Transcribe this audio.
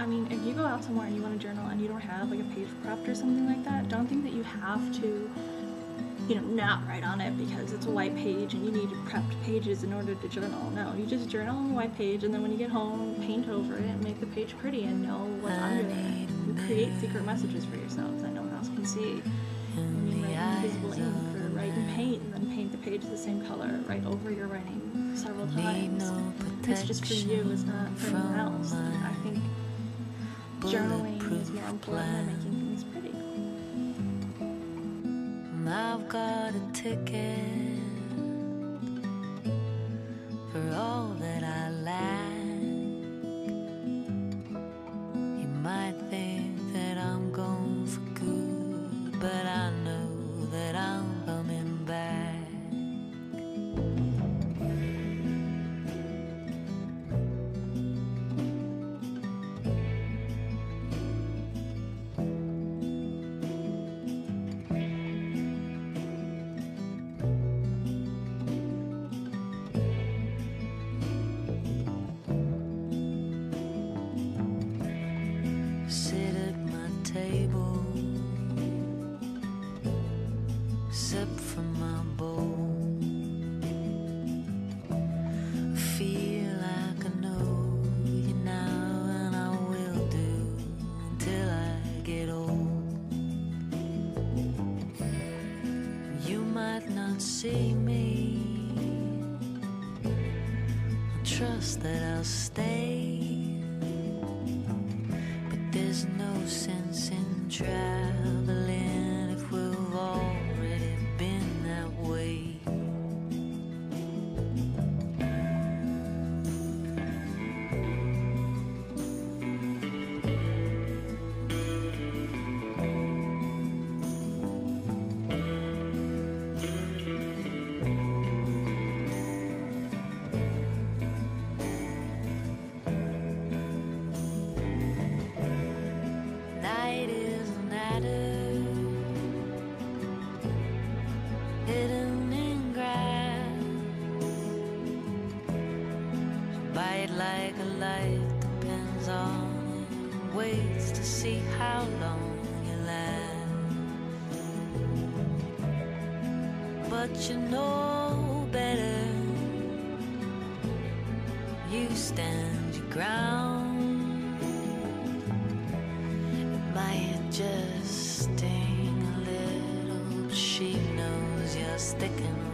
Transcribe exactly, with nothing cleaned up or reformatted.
mean, if you go out somewhere and you want to journal and you don't have like a page prepped or something like that, don't think that you have to, you know, not write on it because it's a white page and you need prepped pages in order to journal. No, you just journal on the white page, and then when you get home, paint over it and make the page pretty and know what's under there. You create secret messages for yourselves that no one else can see. I mean, write invisible ink or write in paint and then paint the page the same color right over your writing several times. It's just for you, it's not for anyone else. And I think journaling is more important than making things pretty. I've got a ticket for all that I lack. You might think that I'm gone for good, but I know that I'm coming back. Sip from my bowl. Feel like I know you now, and I will do until I get old. You might not see me, I trust that I'll stay, but there's no sense in traveling if we've already been that way. Night is an adder hidden in grass. Bite like a light depends on it, waits to see how long you last. But you know better, you stand your ground. It might just sting a little, but she knows you're sticking